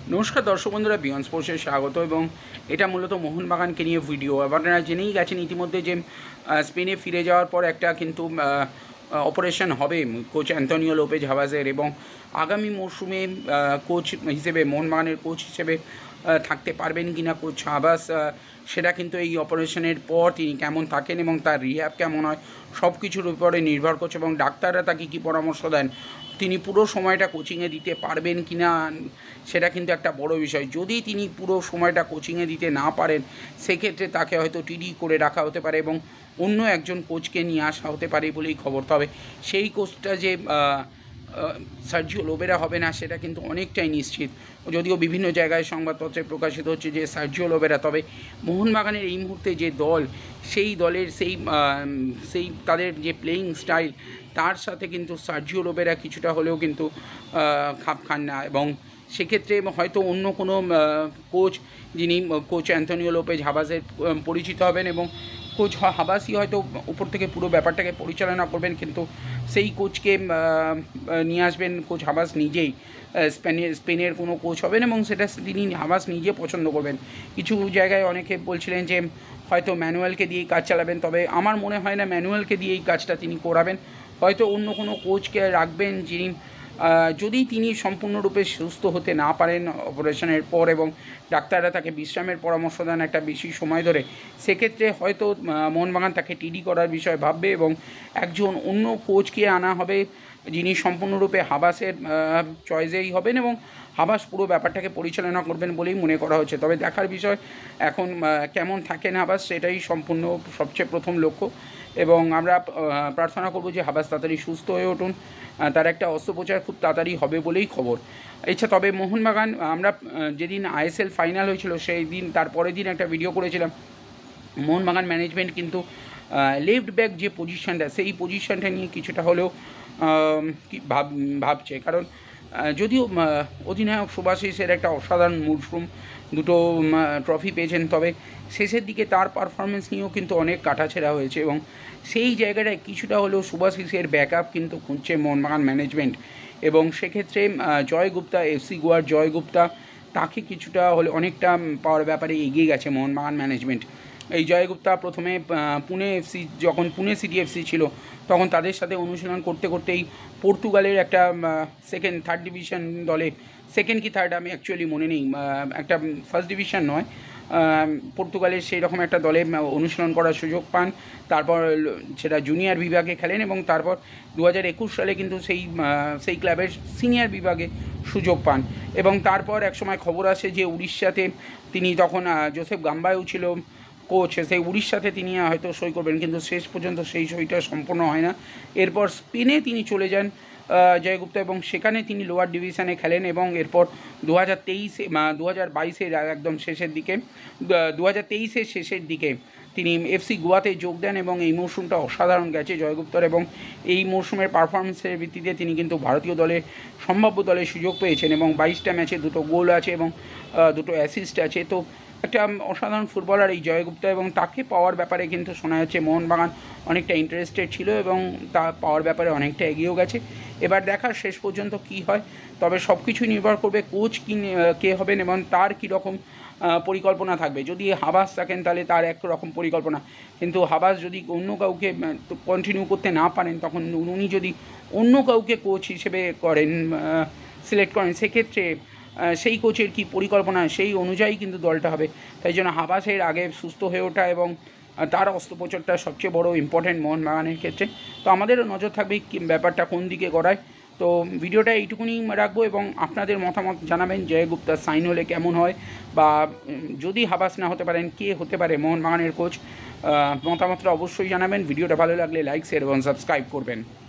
নমস্কার দর্শক বন্ধুরা, বিয়ন্ড স্পোর্টসে স্বাগত। এবং এটা মূলত মোহনবাগানকে নিয়ে ভিডিও। আপনারা জেনেই গেছেন ইতিমধ্যে যে স্পেনে ফিরে যাওয়ার পর একটা কিন্তু অপারেশন হবে কোচ অ্যান্তনিও লোপেজ হাবাসের, এবং আগামী মরশুমে কোচ হিসেবে মোহনবাগানের কোচ হিসেবে থাকতে পারবেন কি না কোচ হাবাস, সেটা কিন্তু এই অপারেশনের পর তিনি কেমন থাকেন এবং তার রিহ্যাব কেমন হয় সব কিছুর উপরে নির্ভর করছে। এবং ডাক্তাররা তাকে কী পরামর্শ দেন, তিনি পুরো সময়টা কোচিংয়ে দিতে পারবেন কি না, সেটা কিন্তু একটা বড় বিষয়। যদি তিনি পুরো সময়টা কোচিংয়ে দিতে না পারেন, সেক্ষেত্রে তাকে হয়তো টিডি করে রাখা হতে পারে এবং অন্য একজন কোচকে নিয়ে আসা হতে পারে বলেই খবর। তবে সেই কোচটা যে সার্জিও লোবেরা হবে না সেটা কিন্তু অনেকটাই নিশ্চিত, যদিও বিভিন্ন জায়গায় সংবাদপত্রে প্রকাশিত হচ্ছে যে সার্জিও লোবেরা। তবে মোহনবাগানের এই মুহূর্তে যে দল, সেই দলের সেই তাদের যে প্লেয়িং স্টাইল, তার সাথে কিন্তু সার্জিও লোবেরা কিছুটা হলেও কিন্তু খাপ খান না। এবং সেক্ষেত্রে হয়তো অন্য কোনো কোচ, যিনি কোচ অ্যান্তনিও লোপেজ হাবাসের পরিচিত হবেন, এবং কোচ হাবাসই হয়তো উপর থেকে পুরো ব্যাপারটাকে পরিচালনা করবেন, কিন্তু সেই কোচকে নিয়ে আসবেন কোচ হাবাস নিজেই। স্পেনের কোনো কোচ হবেন এবং সেটা তিনি হাবাস নিজে পছন্দ করবেন। কিছু জায়গায় অনেকে বলছিলেন যে হয়তো ম্যানুয়ালকে দিয়েই কাজ চালাবেন, তবে আমার মনে হয় না ম্যানুয়ালকে দিয়েই কাজটা তিনি করাবেন। হয়তো অন্য কোনো কোচকে রাখবেন, যিনি যদি তিনি সম্পূর্ণরূপে সুস্থ হতে না পারেন অপারেশনের পর এবং ডাক্তাররা তাকে বিশ্রামের পরামর্শ দেন একটা বেশি সময় ধরে, সেক্ষেত্রে হয়তো মোহনবাগান তাকে টিডি করার বিষয় ভাববে এবং একজন অন্য কোচকে আনা হবে, যিনি সম্পূর্ণরূপে হাবাসের চয়েসেই হবেন এবং হাবাস পুরো ব্যাপারটাকে পরিচালনা করবেন বলেই মনে করা হচ্ছে। তবে দেখার বিষয় এখন কেমন থাকেন হাবাস, সেটাই সবচেয়ে প্রথম লক্ষ্য। এবং আমরা প্রার্থনা করব যে হাবাস তাড়াতাড়ি সুস্থ হয়ে উঠুন, তার একটা অস্ত্রোপচার খুব তাড়াতাড়ি হবে বলেই খবর। আচ্ছা, তবে মোহনবাগান, আমরা যেদিন আইএসএল ফাইনাল হয়েছিল সেই দিন, তারপরের দিন একটা ভিডিও করেছিলাম। মোহনবাগান ম্যানেজমেন্ট কিন্তু লেফট ব্যাক যে পজিশানটা, সেই পজিশানটা নিয়ে কিছুটা হলেও ভাবছে। কারণ যদিও অধিনায়ক শুভাশিসের একটা অসাধারণ মরশুম, দুটো ট্রফি পেয়েছেন, তবে শেষের দিকে তার পারফরমেন্স নিয়েও কিন্তু অনেক কাটাছেঁড়া হয়েছে এবং সেই জায়গাটায় কিছুটা হলেও শুভাশিসের ব্যাকআপ কিন্তু খুঁজছে মোহনবাগান ম্যানেজমেন্ট। এবং সেক্ষেত্রে জয় গুপ্তা, এফসি গোয়ার জয় গুপ্তা, তাকে কিছুটা হলে অনেকটা পাওয়ার ব্যাপারে এগিয়ে গেছে মোহনবাগান ম্যানেজমেন্ট। এই জয় গুপ্তা প্রথমে যখন পুনে সিটি এফসি ছিল, তখন তাদের সাথে অনুশীলন করতে করতেই পর্তুগালের একটা থার্ড ডিভিশন দলে, সেকেন্ড কি থার্ড আমি অ্যাকচুয়ালি মনে নেই, একটা ফার্স্ট ডিভিশন নয়, পর্তুগালের সেই রকম একটা দলে অনুশীলন করার সুযোগ পান। তারপর সেটা জুনিয়র বিভাগে খেলেন এবং তারপর 2021 সালে কিন্তু সেই ক্লাবের সিনিয়র বিভাগে সুযোগ পান। এবং তারপর একসময় খবর আসে যে উড়িষ্যাতে তিনি, তখন জোসেফ গাম্বায়ু ছিল কোচ, সেই উড়িষ্যাতে তিনি হয়তো সই করবেন, কিন্তু শেষ পর্যন্ত সেই সইটা সম্পূর্ণ হয় না। এরপর স্পেনে তিনি চলে যান জয়গুপ্তা, এবং সেখানে তিনি লোয়ার ডিভিশনে খেলেন। এবং এরপর 2022-এর একদম শেষের দিকে, 2023-এর শেষের দিকে তিনি এফসি গোয়াতে যোগ দেন এবং এই মরশুমটা অসাধারণ গেছে জয়গুপ্তার। এবং এই মরশুমের পারফরমেন্সের ভিত্তিতে তিনি কিন্তু ভারতীয় দলে, সম্ভাব্য দলে সুযোগ পেয়েছেন এবং 22টা ম্যাচে 2টো গোল আছে এবং 2টো অ্যাসিস্ট আছে। তো একটা অসাধারণ ফুটবলার এই জয়গুপ্তা, এবং তাকে পাওয়ার ব্যাপারে কিন্তু শোনা যাচ্ছে মোহনবাগান অনেকটা ইন্টারেস্টেড ছিল এবং তা পাওয়ার ব্যাপারে অনেকটা এগিয়েও গেছে। এবার দেখার শেষ পর্যন্ত কি হয়। তবে সব কিছুই নির্ভর করবে কোচ কে হবেন এবং তার কীরকম পরিকল্পনা থাকবে। যদি হাবাস থাকেন তাহলে তার একরকম পরিকল্পনা, কিন্তু হাবাস যদি অন্য কাউকে কন্টিনিউ করতে না পারেন, তখন উনি যদি অন্য কাউকে কোচ হিসেবে সিলেক্ট করেন, সেক্ষেত্রে সেই কোচের কি পরিকল্পনা, সেই অনুযায়ী কিন্তু দলটা হবে। তাই জন্য হাবাসের আগে সুস্থ হয়ে ওঠা এবং তার অস্ত্রোপচারটা সবচেয়ে বড় ইম্পর্ট্যান্ট মোহনবাগানের ক্ষেত্রে। তো আমাদেরও নজর থাকবে ব্যাপারটা কোন দিকে গড়ায়। তো ভিডিওটা এইটুকুনি রাখবো এবং আপনাদের মতামত জানাবেন জয় গুপ্তার সাইন হলে কেমন হয়, বা যদি হাবাস না হতে পারেন কে হতে পারে মোহনবাগানের কোচ, মতামতটা অবশ্যই জানাবেন। ভিডিওটা ভালো লাগলে লাইক, শেয়ার এবং সাবস্ক্রাইব করবেন।